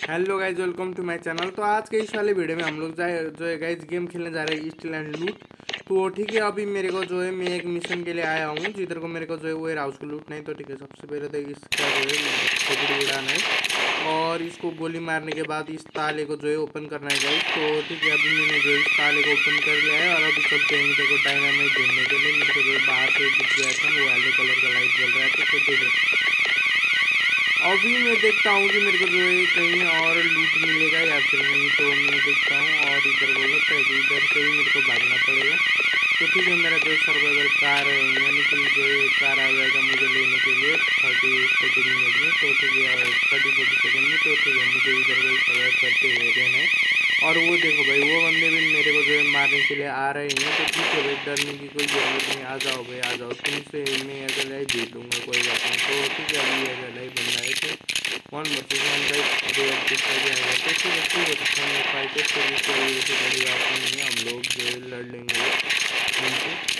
Hello guys, welcome to my channel. तो आज के इस वाले वीडियो में हम लोग जो है गाइज गेम खेलने जा रहे हैं स्टील एंड लूट। तो ठीक है, अभी मेरे को जो है मैं एक मिशन के लिए आया हूँ जिधर को मेरे को जो है वो हाउस को लूटना है। तो ठीक है, सबसे पहले तो इसका जो है खोपड़ी उड़ाना है और इसको गोली मारने के बाद इस ताले को जो है ओपन करना है गाइज। तो ठीक है, अभी मैंने जो है इस ताले को ओपन कर लिया है और अभी चलते हैं इधर को डायनामाइट ढूंढने के लिए। मेरे को जो है बाहर से दिख गया था, वो येलो कलर का लाइट जल रहा था। तो ठीक है, अभी मैं देखता हूँ कि मेरे को जो है कहीं और लूट मिलेगा या फिर नहीं। तो मैं देखता हूँ और इधर को लगता है कि इधर से ही मेरे को भागना पड़ेगा। तो ठीक है, मेरा जो है सर्वाइवल कार यानी कि जो है कार आ जाएगा मुझे लेने के लिए 30-40 मिनट में। तो ठीक है, 30-40 सेकेंड में। तो ठीक है, मुझे इधर को सर्वाइव करते हुए रहना है। और वो देखो भाई, वो बंदे भी मेरे को जो है मारने के लिए आ रहे हैं। तो ठीक है भाई, डरने की कोई ज़रूरत नहीं। आ जाओ भाई, आ जाओ, तुमसे मैं अकेला ही जीत लूँगा, कोई बात नहीं। तो ठीक है, अभी अकेला ही बंदा है। तो 1 वर्सेस 1 गाइस, दो तीसरा भी आएगा। तो ठीक है, तो सामने फाइट है, तो कोई ऐसी बड़ी बात नहीं है, हम लोग जो है लड़ लेंगे उनसे।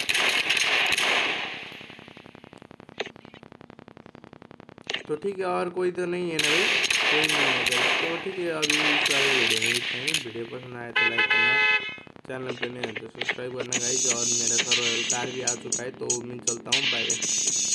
तो ठीक है, और कोई तो नहीं है ना भाई, कोई नहीं है गाइस। तो ठीक है, अभी इस वाले वीडियो में इतना ही। वीडियो पसंद आया तो लाइक करना, चैनल पे नहीं है तो सब्सक्राइब करना गाइस। और मेरा सर्वाइवल कार भी आ चुका है, तो मैं चलता हूँ, बाय बाय।